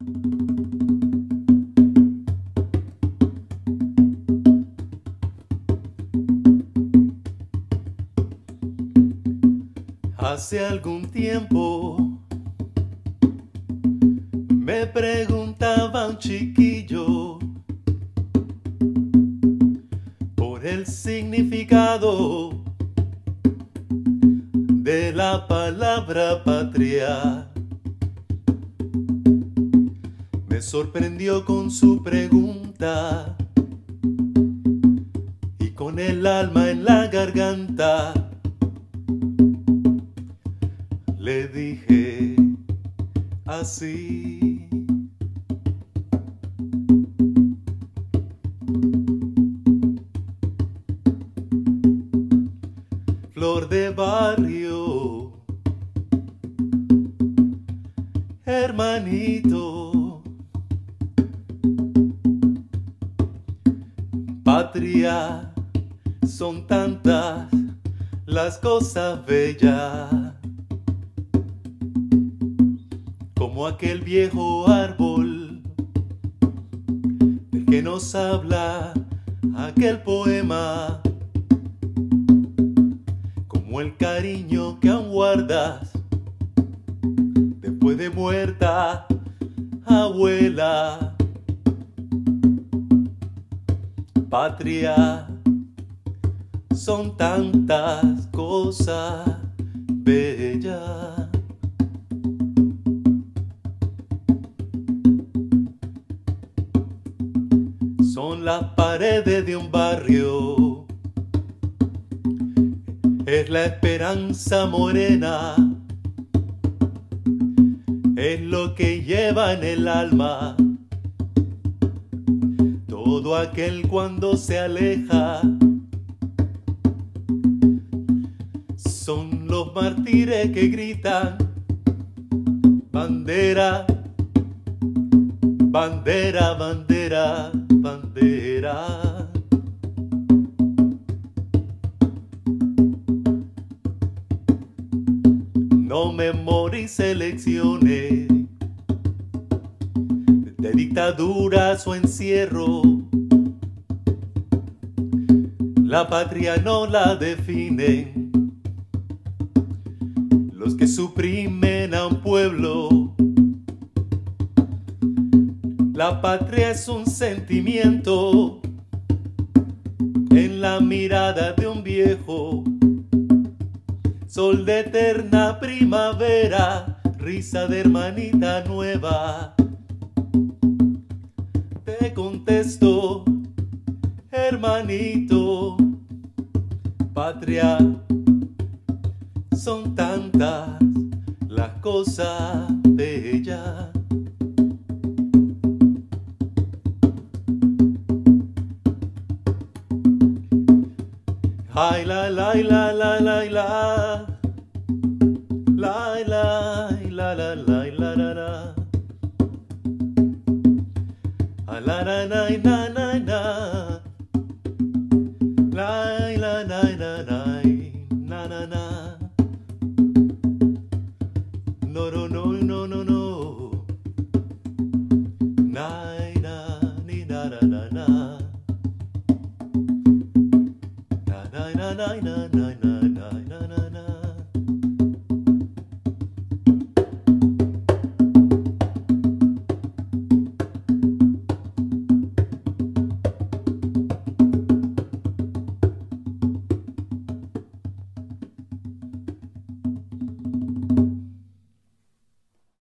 Hace algún tiempo me preguntaba un chiquillo por el significado de la palabra patria. Me sorprendió con su pregunta y con el alma en la garganta le dije así: flor de barrio, hermanito, patria, son tantas las cosas bellas, como aquel viejo árbol del que nos habla aquel poema, como el cariño que aún guardas después de muerta abuela. Patria, son tantas cosas bellas. Son las paredes de un barrio, es la esperanza morena, es lo que lleva en el alma todo aquel cuando se aleja. Son los mártires que gritan: bandera, bandera, bandera, bandera. No memorice elecciones de dictaduras o encierro. La patria no la definen los que suprimen a un pueblo. La patria es un sentimiento en la mirada de un viejo, sol de eterna primavera, risa de hermanita nueva. Te contesto, hermanito, patria, son tantas las cosas bellas. Ay, la, la, la, la, la, la. La, la, la, la, la, la, la, la. La, la, la, la, la.